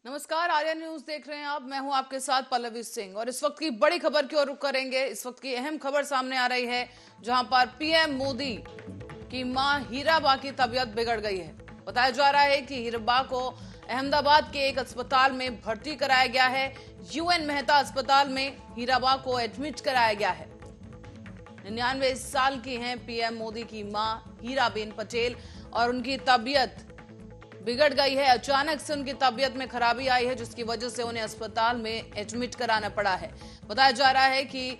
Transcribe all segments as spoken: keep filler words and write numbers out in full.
नमस्कार, आर्या न्यूज देख रहे हैं आप। मैं हूं आपके साथ पल्लवी सिंह और इस वक्त की बड़ी खबर की ओर रुख करेंगे। इस वक्त की अहम खबर सामने आ रही है, जहां पर पीएम मोदी की मां हीराबा की तबीयत बिगड़ गई है। बताया जा रहा है कि हीराबा को अहमदाबाद के एक अस्पताल में भर्ती कराया गया है। यूएन मेहता अस्पताल में हीराबा को एडमिट कराया गया है। निन्यानवे साल की हैं पीएम मोदी की मां हीराबेन पटेल और उनकी तबीयत बिगड़ गई है। अचानक से उनकी तबीयत में खराबी आई है, जिसकी वजह से उन्हें अस्पताल में एडमिट कराना पड़ा है। बताया जा रहा है कि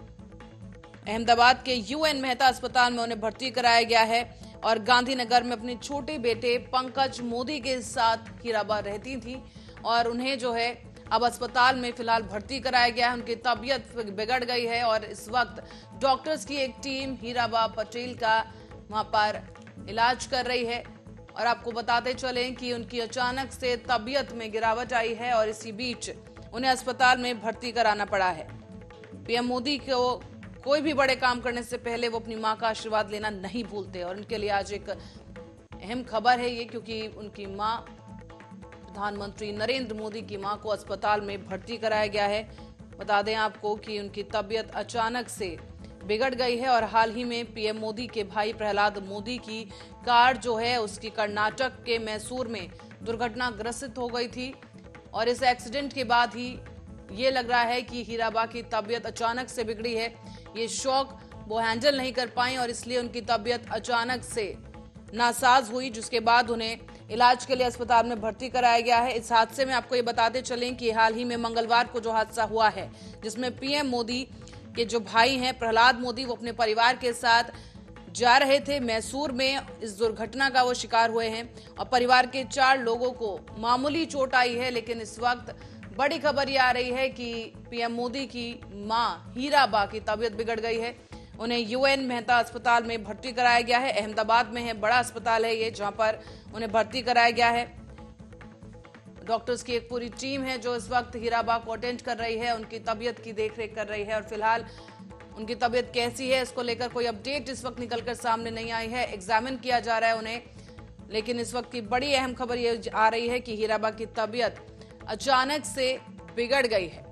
अहमदाबाद के यूएन मेहता अस्पताल में उन्हें भर्ती कराया गया है और गांधीनगर में अपने छोटे बेटे पंकज मोदी के साथ हीराबा रहती थी और उन्हें जो है अब अस्पताल में फिलहाल भर्ती कराया गया है। उनकी तबीयत बिगड़ गई है और इस वक्त डॉक्टर्स की एक टीम हीराबा पटेल का वहां पर इलाज कर रही है। और आपको बताते चलें कि उनकी अचानक से तबीयत में गिरावट आई है और इसी बीच उन्हें अस्पताल में भर्ती कराना पड़ा है। पीएम मोदी को कोई भी बड़े काम करने से पहले वो अपनी मां का आशीर्वाद लेना नहीं भूलते और उनके लिए आज एक अहम खबर है ये, क्योंकि उनकी मां प्रधानमंत्री नरेंद्र मोदी की मां को अस्पताल में भर्ती कराया गया है। बता दें आपको कि उनकी तबीयत अचानक से बिगड़ गई है और हाल ही में पीएम मोदी के भाई प्रहलाद मोदी की कार जो है उसकी कर्नाटक के मैसूर में दुर्घटना ग्रसित हो गई थी और इस एक्सीडेंट के बाद ही ये लग रहा है कि हीराबा की तबीयत अचानक से बिगड़ी है। ये शॉक वो हैंडल नहीं कर पाई और इसलिए उनकी तबीयत अचानक से नासाज हुई, जिसके बाद उन्हें इलाज के लिए अस्पताल में भर्ती कराया गया है। इस हादसे में आपको ये बताते चलें कि हाल ही में मंगलवार को जो हादसा हुआ है, जिसमें पीएम मोदी के जो भाई हैं प्रहलाद मोदी, वो अपने परिवार के साथ जा रहे थे मैसूर में, इस दुर्घटना का वो शिकार हुए हैं और परिवार के चार लोगों को मामूली चोट आई है। लेकिन इस वक्त बड़ी खबर ये आ रही है कि पीएम मोदी की मां हीराबा की तबीयत बिगड़ गई है। उन्हें यूएन मेहता अस्पताल में भर्ती कराया गया है। अहमदाबाद में है, बड़ा अस्पताल है ये, जहां पर उन्हें भर्ती कराया गया है। डॉक्टर्स की एक पूरी टीम है जो इस वक्त हीराबा को अटेंड कर रही है, उनकी तबीयत की देखरेख कर रही है और फिलहाल उनकी तबीयत कैसी है इसको लेकर कोई अपडेट इस वक्त निकलकर सामने नहीं आई है। एग्जामिन किया जा रहा है उन्हें, लेकिन इस वक्त की बड़ी अहम खबर ये आ रही है कि हीराबा की तबीयत अचानक से बिगड़ गई है।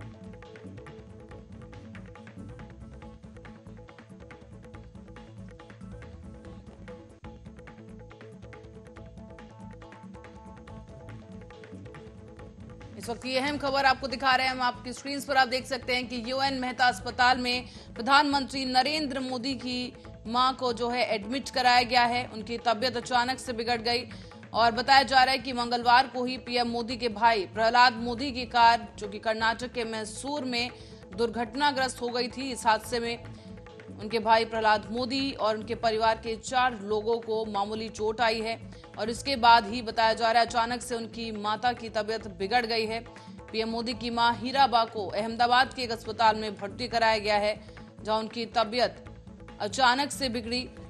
इस वक्त की अहम खबर आपको दिखा रहे हैं हम, आपकी स्क्रीन पर आप देख सकते हैं कि यूएन मेहता अस्पताल में प्रधानमंत्री नरेंद्र मोदी की मां को जो है एडमिट कराया गया है। उनकी तबीयत अचानक से बिगड़ गई और बताया जा रहा है कि मंगलवार को ही पीएम मोदी के भाई प्रहलाद मोदी की कार जो कि कर्नाटक के मैसूर में दुर्घटनाग्रस्त हो गई थी। इस हादसे में उनके भाई प्रहलाद मोदी और उनके परिवार के चार लोगों को मामूली चोट आई है और इसके बाद ही बताया जा रहा है अचानक से उनकी माता की तबीयत बिगड़ गई है। पीएम मोदी की मां हीराबा को अहमदाबाद के एक अस्पताल में भर्ती कराया गया है, जहां उनकी तबीयत अचानक से बिगड़ी